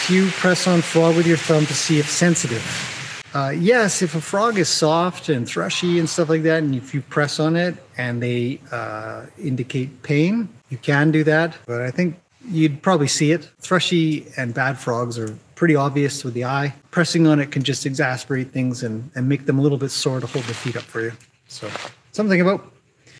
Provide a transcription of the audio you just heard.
if you press on frog with your thumb to see if sensitive. Yes, if a frog is soft and thrushy and stuff like that, and if you press on it and they indicate pain, you can do that. But I think you'd probably see it. Thrushy and bad frogs are pretty obvious with the eye. Pressing on it can just exasperate things and make them a little bit sore to hold the feet up for you. So something about.